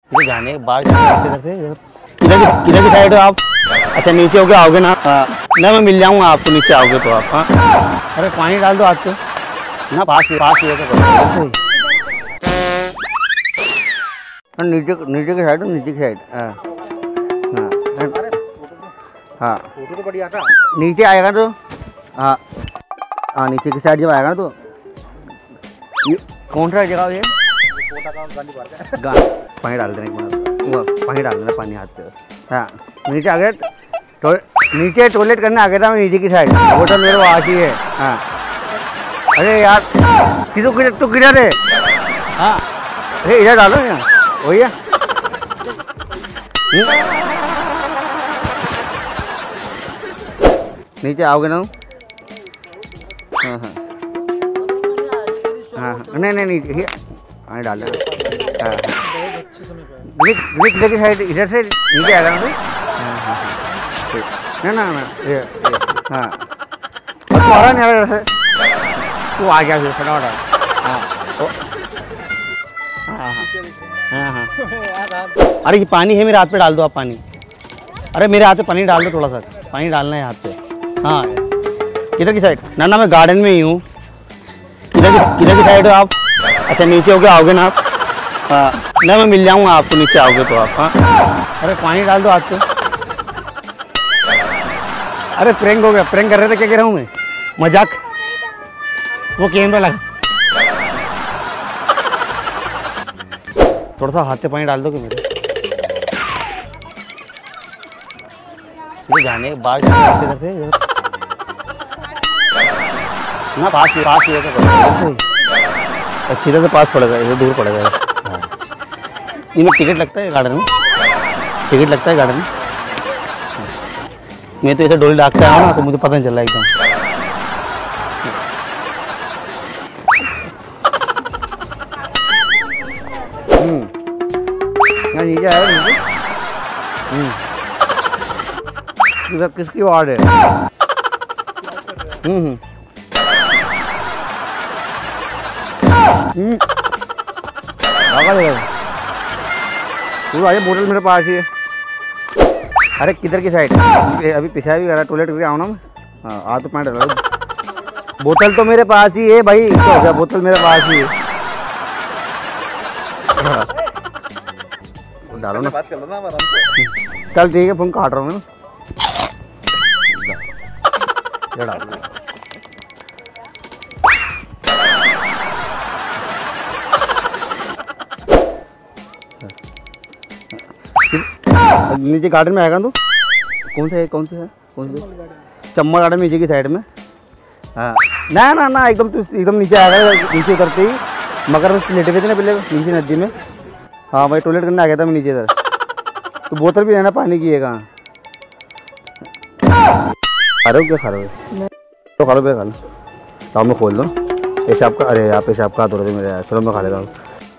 इधर जाने के बाद किधर की साइड हो आप? अच्छा नीचे होके आओगे ना? ना मैं मिल जाऊंगा आपको, नीचे आओगे तो आप। हाँ अरे पानी डाल दो हाथ पे ना, पास ही है तो नीचे नीचे की साइड, नीचे की साइड। हाँ फोटो तो बढ़िया था। नीचे आएगा तो हाँ हाँ, नीचे की साइड जब आएगा ना तो ये कौन सा जगह ये पानी डाल देना, पानी डाल देना, पानी हाथ पे। हाँ नीचे आ गया तो नीचे टॉयलेट करने आ गया था मैं, नीचे की साइड बोतल मेरे को आती है। हाँ अरे यार तू किधर है? हाँ अरे इधर डालो यहाँ, वही है। नीचे आओगे ना? हाँ हाँ हाँ नहीं नीचे पानी डाल देना। हाँ इधर की साइड, इधर से नीचे आएगा ना? हाँ ना ये हाँ तू आ रहा नहीं आ रहा, तू आ गया फिर फटाफट। हाँ हाँ हाँ अरे ये पानी है मेरे हाथ पे, डाल दो आप पानी। अरे मेरे हाथ पे पानी डाल दो, थोड़ा सा पानी डालना है हाथ पे। हाँ इधर की साइड ना मैं गार्डन में ही हूँ। किधर की साइड हो आप? अच्छा नीचे होके आओगे ना आप? हाँ ना मैं मिल जाऊंगा आपको, नीचे आओगे तो आप। हाँ अरे पानी डाल दो हाथ पे। अरे प्रैंक हो गया, प्रैंक कर रहे थे, क्या कह रहा हूँ मैं, मजाक। वो कैमरा लगा, थोड़ा सा हाथ से पानी डाल दो कि मेरे जाने के बाद ना पास ही है तो अच्छी तरह से पास पड़ेगा, इधर दूर पड़ेगा। हाँ इनमें टिकट लगता है गार्डन में? टिकट लगता है गार्डन में? मैं तो ऐसे डोली डाकते आया ना तो मुझे पता नहीं चल रहा एकदम। नीचे आया नीचे किसकी वार्ड है? तू आइए, बोतल मेरे पास ही है। अरे किधर की साइड? अभी पेशाब भी कर रहा, टॉयलेट करके आओ ना मैं। हाँ आ तो पानी डालो, बोतल तो मेरे पास ही है भाई। क्या हो गया, बोतल मेरे पास ही है। डालो ना, बात कर लो ना आराम से। चल ठीक है, फोन काट रहा हूँ मैं। नीचे गार्डन में आएगा तो कौन से चम्मा गार्डन नीचे की साइड में। हाँ ना एकदम नीचे आएगा, नीचे उतरते ही मगर में लेटे हुए थे ना पहले नीचे नदी में। हाँ भाई टॉयलेट करने आ गया था मैं नीचे इधर, तो बोतल भी रहना पानी की है। कहाँ खा रहे हो, क्या खा रहे हो? तो खा लो, क्या खा लो, तो मैं खोल दो पेशाब का। अरे यार पेशाब का हाथ हो रहे थे मेरे यार, चलो मैं खा लेता हूँ।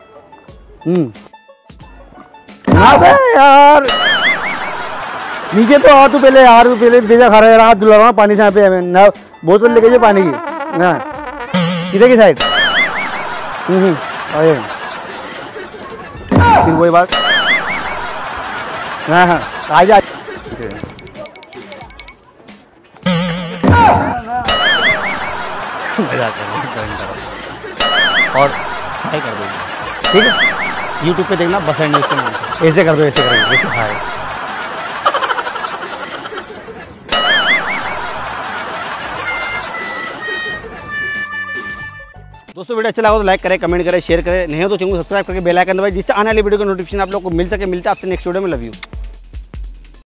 ना बे यार नीचे तो आ तू पहले यार, पहले पिज्जा खा रहा है, हाथ धुला रहा पानी से यहाँ पे ना, बोतल लेके पानी की ना। किधर की साइड? फिर वही बात। हाँ हाँ आ जा। और हाई कर दो, ठीक है? YouTube पे देखना बस एंड न्यूज़ के नाम से, ऐसे कर दो, ऐसे करेंगे, ऐसे हाई। दोस्तों वीडियो अच्छा लगा तो लाइक करें, कमेंट करें, शेयर करें, नहीं हो तो चैनल को सब्सक्राइब करके बेल आइकन दबाएं, जिससे आने वाली वीडियो का नोटिफिकेशन आप लोग को मिल सके। मिलता है आपसे नेक्स्ट वीडियो में। Love you.